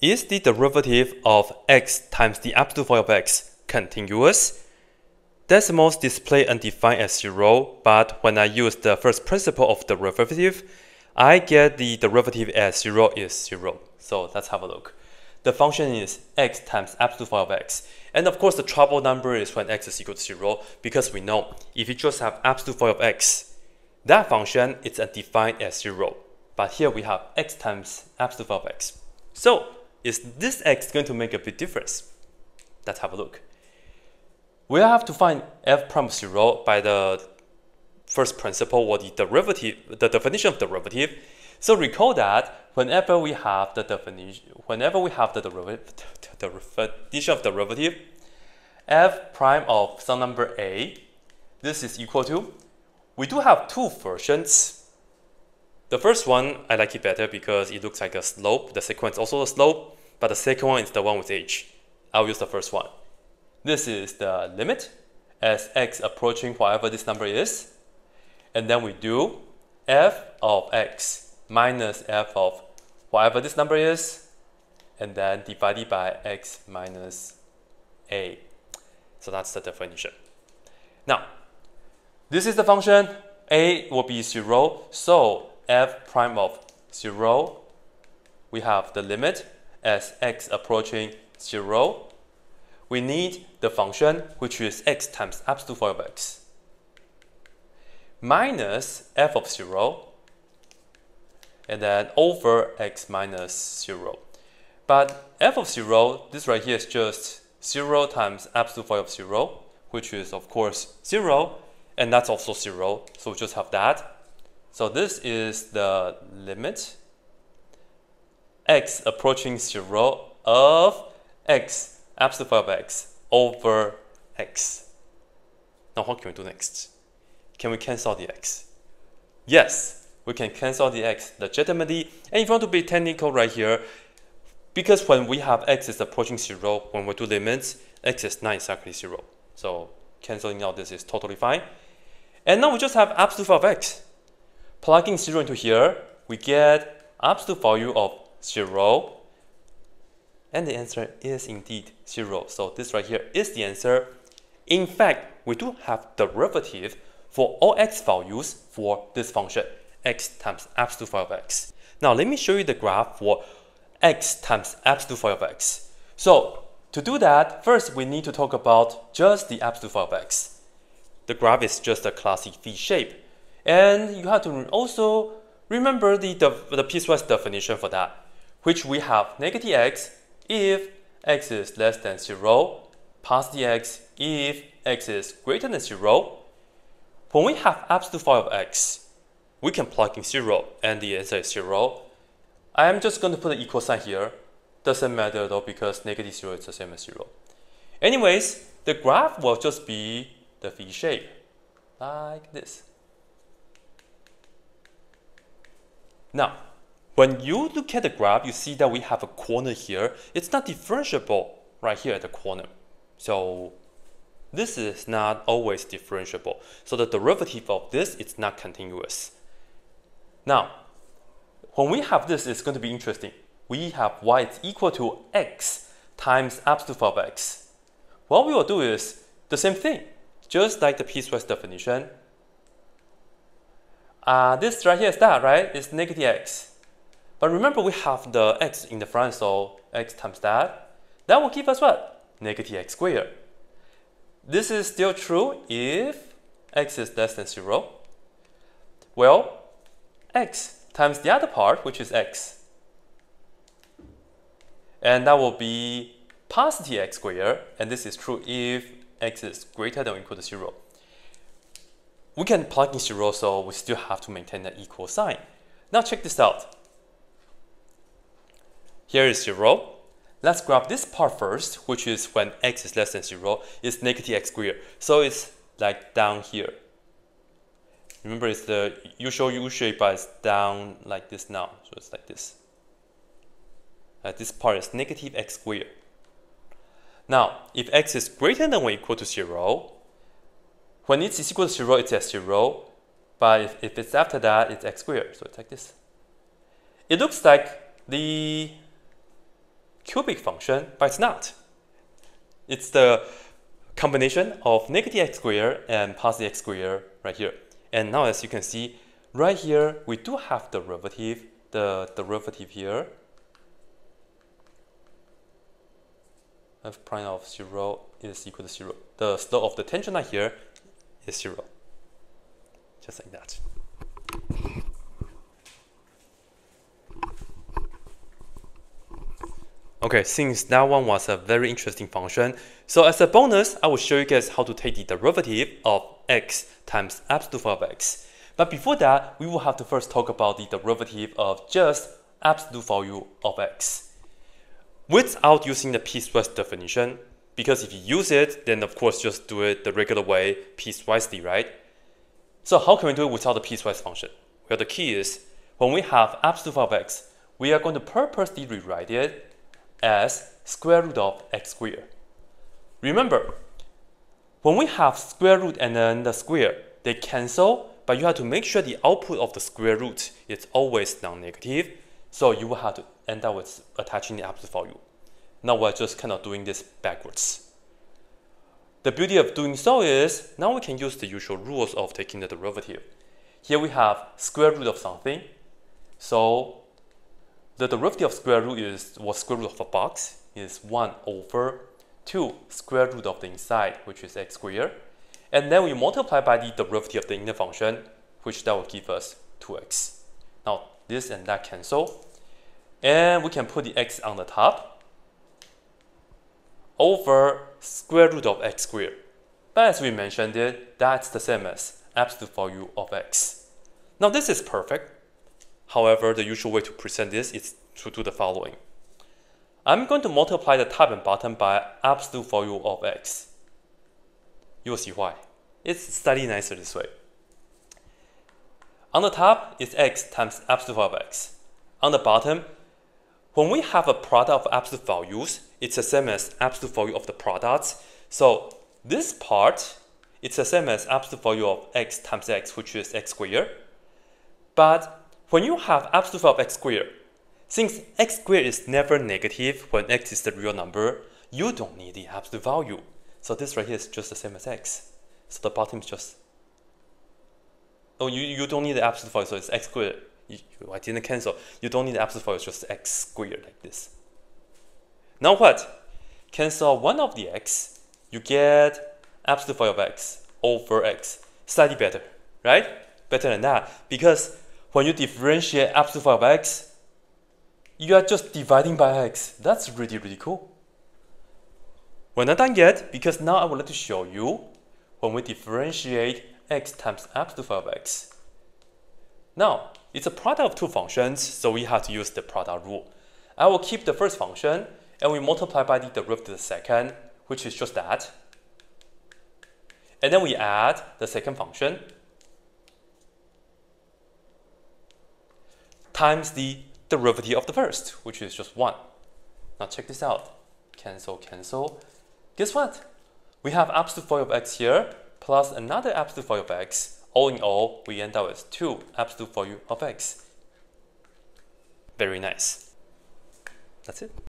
is the derivative of x times the absolute value of x continuous? Decimals display undefined as 0, but when I use the first principle of derivative, I get the derivative as 0 is 0. So let's have a look. The function is x times absolute value of x. And of course, the trouble number is when x is equal to 0, because we know if you just have absolute value of x, that function is undefined as 0. But here we have x times absolute value of x. So is this x going to make a big difference? Let's have a look. We have to find f prime of 0 by the first principle, or the definition of derivative. So recall that whenever we have the definition of derivative, f prime of some number a, this is equal to, we do have two versions. The first one, I like it better because it looks like a slope. The second is also a slope, but the second one is the one with h. I'll use the first one. This is the limit as x approaching whatever this number is. And then we do f of x minus f of whatever this number is, and then divided by x minus a. So that's the definition. Now, this is the function. A will be 0. So f prime of 0, we have the limit as x approaching 0. We need the function, which is x times absolute value of x, minus f of 0, and then over x minus 0. But f of 0, this right here is just 0 times absolute value of 0, which is of course 0, and that's also 0, so we just have that. So this is the limit x approaching 0 of x absolute value of x over x. Now what can we do next? Can we cancel the x? Yes, we can cancel the x legitimately. And if you want to be technical right here, because when we have x is approaching 0, when we do limits, x is not exactly 0. So canceling out this is totally fine. And now we just have absolute value of x. Plugging 0 into here, we get absolute value of 0. And the answer is indeed 0. So this right here is the answer. In fact, we do have derivative for all x values for this function, x times absolute value of x. Now let me show you the graph for x times absolute value of x. So to do that, first we need to talk about just the absolute value of x. The graph is just a classic V shape. And you have to also remember the piecewise definition for that, which we have negative x if x is less than 0, positive x if x is greater than 0. When we have absolute value of x, we can plug in 0 and the answer is 0. I am just going to put an equal sign here. Doesn't matter though, because negative 0 is the same as 0. Anyways, the graph will just be the V shape, like this. Now, when you look at the graph, you see that we have a corner here. It's not differentiable right here at the corner. So this is not always differentiable. So the derivative of this is not continuous. Now, when we have this, it's going to be interesting. We have y is equal to x times absolute value of x. What we will do is the same thing, just like the piecewise definition. This right here is that, right? It's negative x. But remember, we have the x in the front, so x times that. That will give us what? Negative x squared. This is still true if x is less than 0. Well, x times the other part, which is x. And that will be positive x squared. And this is true if x is greater than or equal to 0. We can plug in 0, so we still have to maintain that equal sign. Now check this out. Here is 0. Let's grab this part first, which is when x is less than 0, it's negative x squared. So it's like down here. Remember, it's the usual U shape, but it's down like this now. So it's like this. This part is negative x squared. Now, if x is greater than or equal to 0, when it's equal to 0, it's at 0. But if it's after that, it's x squared. So it's like this. It looks like the cubic function, but it's not. It's the combination of negative x squared and positive x squared right here. And now as you can see, right here, we do have derivative, the derivative here. F prime of 0 is equal to 0. The slope of the tangent line here is 0. Just like that. Okay, since that one was a very interesting function, so as a bonus, I will show you guys how to take the derivative of x times absolute value of x. But before that, we will have to first talk about the derivative of just absolute value of x without using the piecewise definition, because if you use it, then of course just do it the regular way, piecewisely, right? So how can we do it without the piecewise function? Well, the key is, when we have absolute value of x, we are going to purposely rewrite it as square root of x squared. Remember, when we have square root and then the square, they cancel, but you have to make sure the output of the square root is always non-negative, so you will have to end up with attaching the absolute value. Now we're just kind of doing this backwards. The beauty of doing so is, now we can use the usual rules of taking the derivative. Here we have square root of something, so the derivative of square root was square root of a box, is 1 over 2 square root of the inside, which is x squared. And then we multiply by the derivative of the inner function, which that will give us 2x. Now this and that cancel. And we can put the x on the top over square root of x squared. But as we mentioned it, that's the same as absolute value of x. Now this is perfect. However, the usual way to present this is to do the following. I'm going to multiply the top and bottom by absolute value of x. You will see why. It's slightly nicer this way. On the top is x times absolute value of x. On the bottom, when we have a product of absolute values, it's the same as absolute value of the products. So this part, it's the same as absolute value of x times x, which is x squared. But when you have absolute value of x squared, since x squared is never negative when x is the real number, you don't need the absolute value. So this right here is just the same as x. So the bottom is just, oh, you don't need the absolute value, so it's x squared. I didn't cancel. You don't need the absolute value, it's just x squared like this. Now what? Cancel one of the x, you get absolute value of x over x. Slightly better, right? Better than that, because when you differentiate absolute value of x, you are just dividing by x. That's really, really cool. We're not done yet, because now I would like to show you when we differentiate x times absolute value of x. Now, it's a product of two functions, so we have to use the product rule. I will keep the first function, and we multiply by the derivative of the second, which is just that. And then we add the second function times the derivative of the first, which is just 1. Now check this out. Cancel, cancel. Guess what? We have absolute value of x here, plus another absolute value of x. All in all, we end up with 2 absolute value of x. Very nice. That's it.